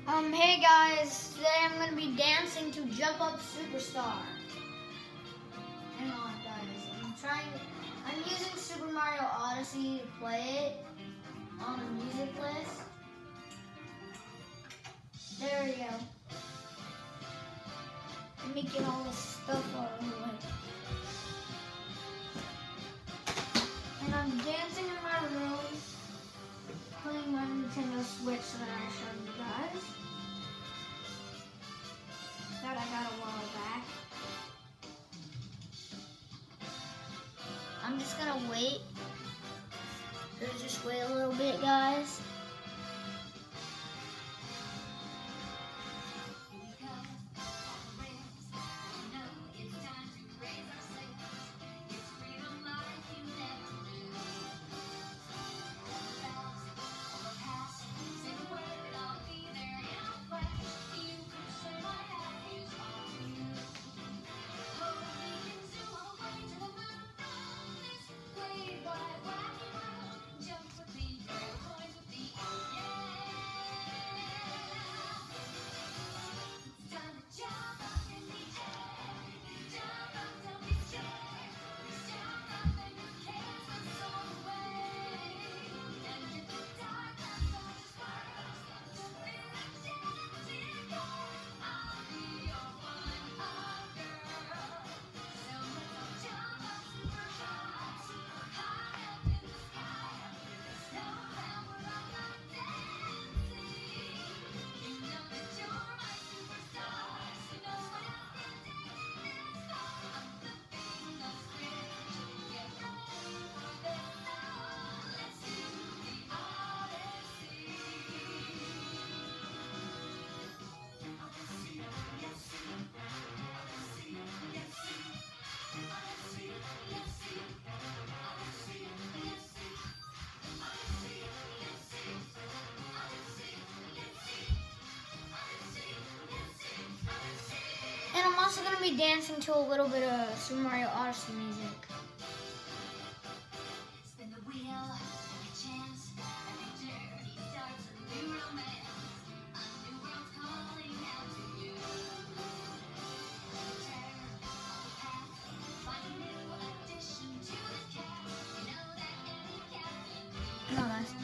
Hey guys, today I'm gonna be dancing to Jump Up Superstar. Hang on guys, I'm using Super Mario Odyssey to play it on the music list. There we go. Let me get all this stuff out of the way. And I'm dancing in my room, playing my Nintendo Switch that I showed you guys. That I got a while back. I'm just gonna wait. Just wait a little bit, guys. And I'm also going to be dancing to a little bit of Super Mario Odyssey music. Spin the wheel, take a chance, every journey starts a new romance. A new world's calling out to you. Turn on the path, find a new addition to the cast. You know that any cat can be. No, that's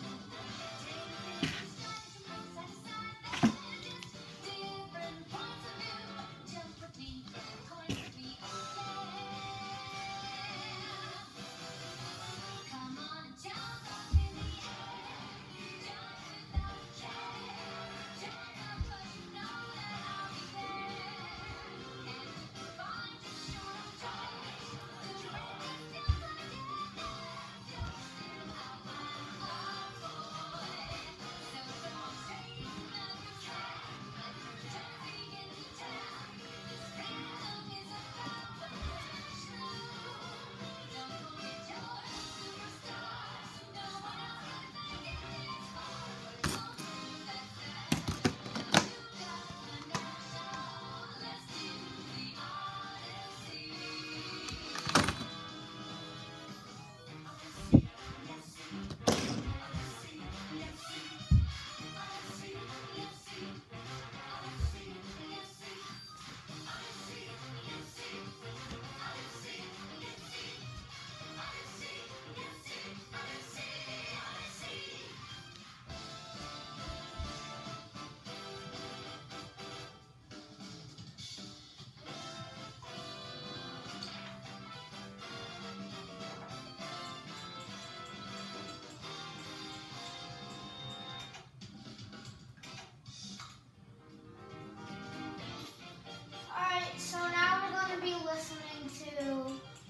so now we're going to be listening to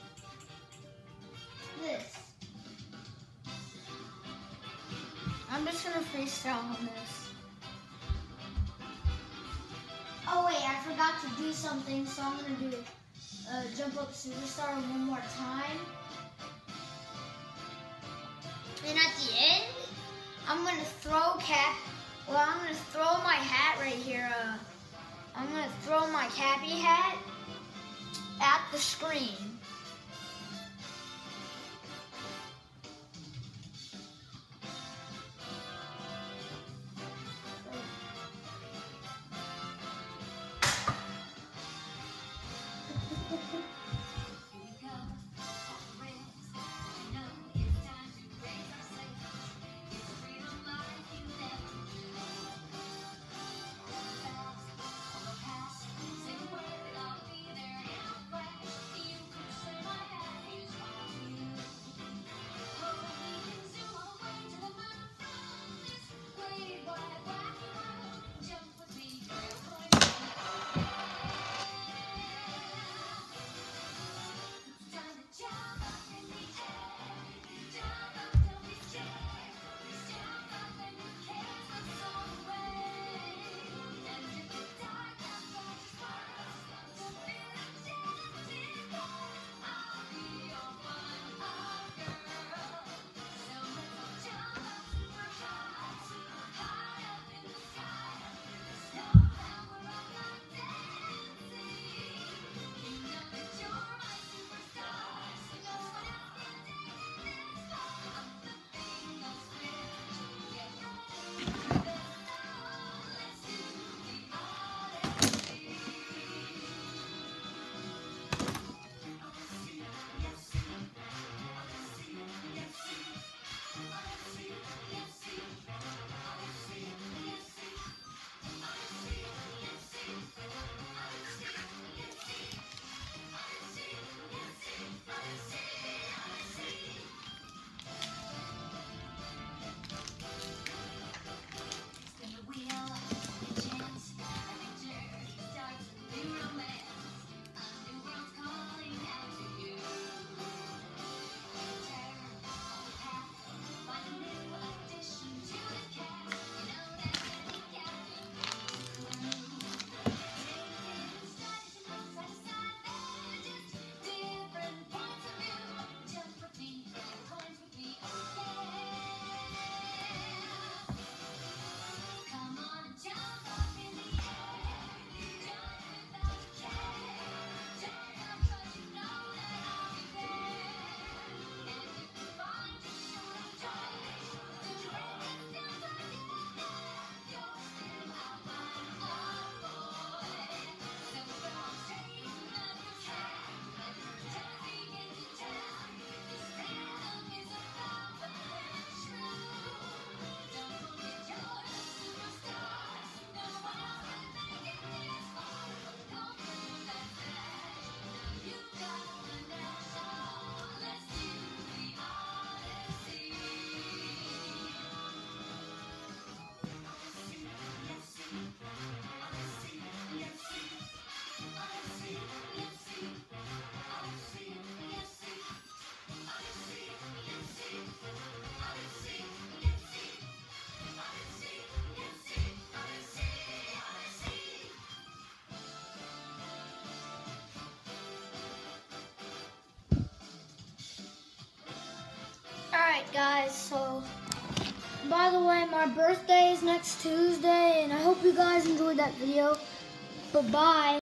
this. I'm just going to freestyle on this. Oh wait, I forgot to do something, so I'm going to do Jump Up Superstar one more time. And at the end, I'm going to throw I'm going to throw my hat right here. I'm going to throw my cappy hat at the screen. guys, so by the way, my birthday is next Tuesday, and I hope you guys enjoyed that video. Bye-bye.